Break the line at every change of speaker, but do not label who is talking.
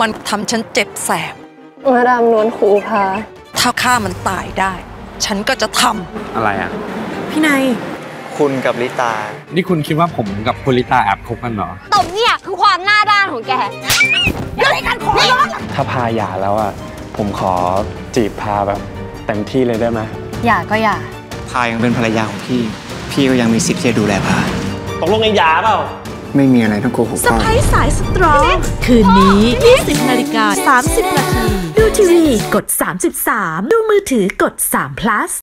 มันทำฉันเจ็บแสบ
มาดามนวลคูพา
ถ้าฆ่ามันตายได้ฉันก็จะทำ
อะไรอ่ะ
พี่นาย
คุณกับลิตา
นี่คุณคิดว่าผมกับคุณลิตาแอบคบกันเหรอ
ตบเนี่ยคือความหน้าด้านของแกอะไรกันขอร้อง
ถ้าพาหย่าแล้วอ่ะผมขอจีบพาแบบเต็มที่เลยได้ไหม
หย่าก็หย่า
พายังเป็นภรรยาของพี่ก็ยังมีสิทธิ์ที่จะดูแลพา
ตกลงเองหย่าเปล่า
ไม่มีอะไรต้องโกหก
สไปซ์สายสตรองคืนนี้ 20:30 น.ดูทีวีกด 33 ดูมือถือกด3 plus